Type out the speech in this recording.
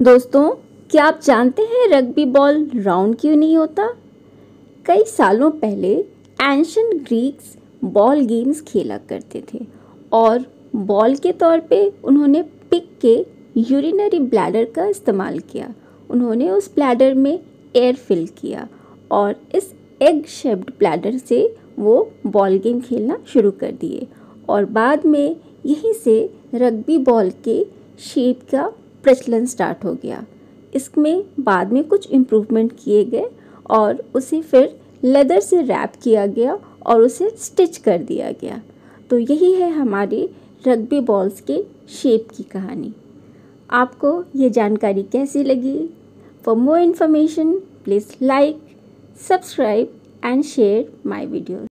दोस्तों, क्या आप जानते हैं रग्बी बॉल राउंड क्यों नहीं होता? कई सालों पहले एंशिएंट ग्रीक्स बॉल गेम्स खेला करते थे और बॉल के तौर पे उन्होंने पिग के यूरिनरी ब्लैडर का इस्तेमाल किया। उन्होंने उस ब्लैडर में एयर फिल किया और इस एग शेप्ड ब्लैडर से वो बॉल गेम खेलना शुरू कर दिए और बाद में यहीं से रग्बी बॉल के शेप का प्रचलन स्टार्ट हो गया। इसमें बाद में कुछ इम्प्रूवमेंट किए गए और उसे फिर लेदर से रैप किया गया और उसे स्टिच कर दिया गया। तो यही है हमारी रग्बी बॉल्स के शेप की कहानी। आपको ये जानकारी कैसी लगी? For more information please like, subscribe and share my videos.